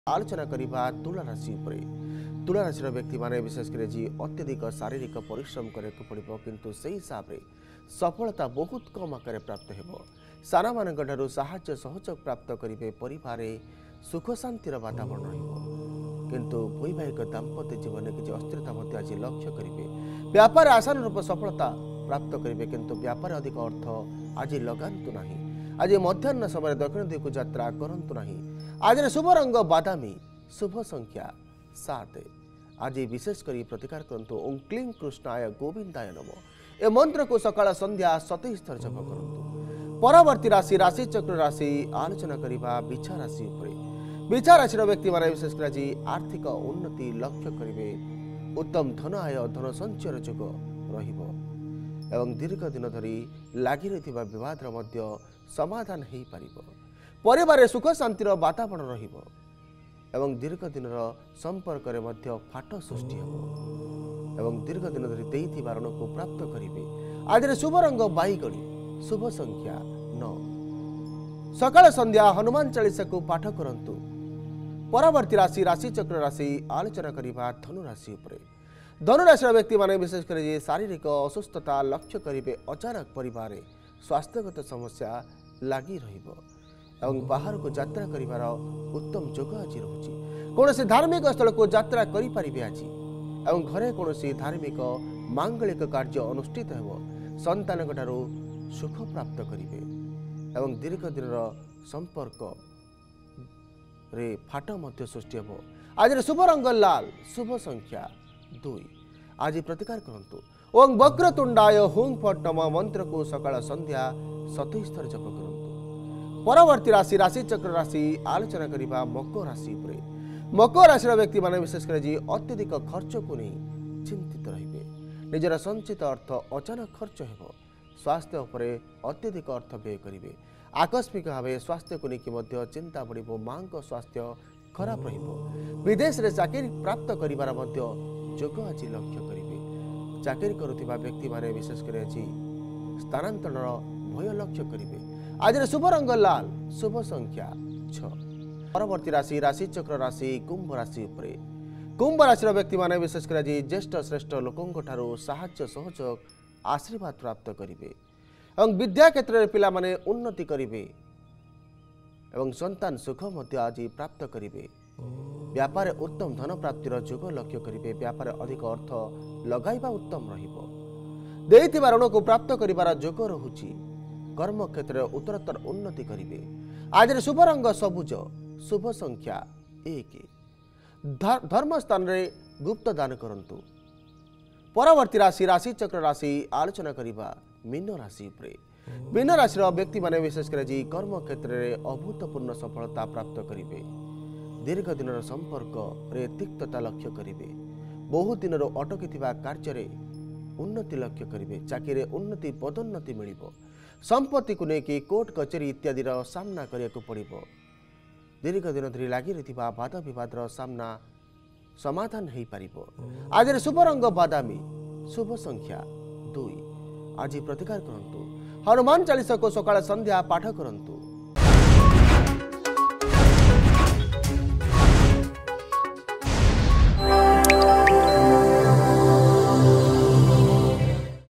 आलोचना करबा तुला राशि उपरे। तुला राशि व्यक्ति माने विशेषकर जी अत्यधिक शारीरिक परिश्रम करने पड़ो किंतु से हिसाब से सफलता बहुत कम आकार प्राप्त हो। सारा मान साहाय्य सहयोग प्राप्त करेंगे। परिवार सुख शांतिर वातावरण किंतु वैवाहिक दाम्पत्य जीवन में किसी अस्थिरता आज लक्ष्य करेंगे। व्यापार आसान रूप सफलता प्राप्त करेंगे किंतु व्यापार अधिक अर्थ आज लगातु ना। आज मध्याह्न समय दक्षिण दिग को यात्रा करंतु नहीं। आज शुभ रंग बादामी, शुभ संख्या 7। आज विशेषकर प्रतिकार करंतु ओं क्लीं कृष्णाय गोविंदाय नमः। ए मंत्र को सकाळ संध्या 27 थर जप करंतु। परवर्ती राशि राशि चक्र राशि आलोचना करबा बिछा राशि उपरे। बिछा राशि व्यक्ति माने विशेषकर आज आर्थिक उन्नति लक्ष्य करेंगे। उत्तम धन आय धन संचय योग रहिबो एवं दीर्घ दिन धरी लागि रहिथिबा विवाद मध्य समाधान हो पारिबो। परिवार सुख शांतिर वातावरण रहिबो एवं दीर्घ दिन संपर्क रे मध्य फाट सृष्टि हो एवं दीर्घ दिन धरी देइथिबा ऋण को प्राप्त करिवे। आज शुभ रंग बाईगणी, शुभ संख्या 9। सकाळ संध्या हनुमान चालीसा को पाठ करंतु। परवर्ती राशि राशि चक्र राशि आलोचना करबा धनु राशि उपरे। धनु राशि व्यक्ति माने विशेषकर शारीरिक असुस्थता लक्ष्य करेंगे। अचानक परिवार स्वास्थ्यगत समस्या लगी रहिबो एवं बाहर को यात्रा करिवार उत्तम योग आज रहुछि। कौन धार्मिक स्थल को यात्रा करि परिबे आज एवं घरे कौन धार्मिक मांगलिक कार्य अनुष्ठित हेबो। संतान सुख प्राप्त करिवे एवं दीर्घ दिन संपर्क रे फाट मध्य सृष्टि हेबो। आज शुभ रंग लाल, शुभ संख्या 2। आज प्रतिकार करंतु ओं वक्रतुंडाय हुं फट नमः मंत्र को सकाळ संध्या 27 थर जप करंतु। परवर्ती राशि राशि चक्र राशि आलोचना करबा मकर राशि उपरे। मकर राशि व्यक्ति माने विशेषकर जी अत्यधिक खर्च को नहीं चिंतित रहिबे। निजर संचित अर्थ अचानक खर्च हेबो। स्वास्थ्य उपरे अत्यधिक अर्थ व्यय करिवे। आकस्मिक भाव स्वास्थ्य को लेकिन चिंता बढ़िबो। मां को स्वास्थ्य खराब रहिबो। विदेश रे चाकरी प्राप्त करिवार मध्य योग आज लक्ष्य करेंगे। चाकरी करुवा व्यक्ति माने विशेषकर आज स्थानांतरण भय लक्ष्य करेंगे। आज शुभ रंग लाल, शुभ संख्या 6। परवर्ती राशि राशि चक्र राशि कुंभ राशि उपरे। कुंभ राशि व्यक्ति माने विशेषकर आज ज्येष्ठ श्रेष्ठ लोकों ठारू साहाय्य सहयोग आशीर्वाद प्राप्त करेंगे एवं विद्या क्षेत्र में पिला माने उन्नति करेंगे एवं संतान सुख मध्य आज प्राप्त करेंगे। व्यापार उत्तम धन प्राप्तिर योग लक्ष्य करेंगे। व्यापार अधिक अर्थ लगाइबा उत्तम रहिबो। देइथिबा ऋण को प्राप्त करिबार योग रहुछि। कर्म क्षेत्र में उत्तरोत्तर उन्नति करेंगे। आज शुभ रंग सबुज, शुभ संख्या 1। धर्म स्थान रे गुप्त दान करंतु। परवर्ती राशि राशि चक्र राशि आलोचना करबा मीन राशि उपरे। मीन राशि व्यक्ति माने विशेषकर जी कर्म क्षेत्र में अभूतपूर्ण सफलता प्राप्त करेंगे। दीर्घ दिन संपर्क रे तिक्तता लक्ष्य करेंगे। बहुत दिन अटकी कार्य रे उन्नति लक्ष्य करेंगे। चाकरी उन्नति पदोन्नति मिलिबो। संपत्ति को लेकिन कोर्ट कचेरी इत्यादि सामना करने पड़ो। दीर्घ दिन धरी लगी रहिथिबा वाद विवाद सामना समाधान हो पारिबो। आज शुभ रंग बादामी, शुभ संख्या 2। आज प्रतिकार करंतु। हनुमान चालीसा को सकाळ संध्या पाठ करंतु।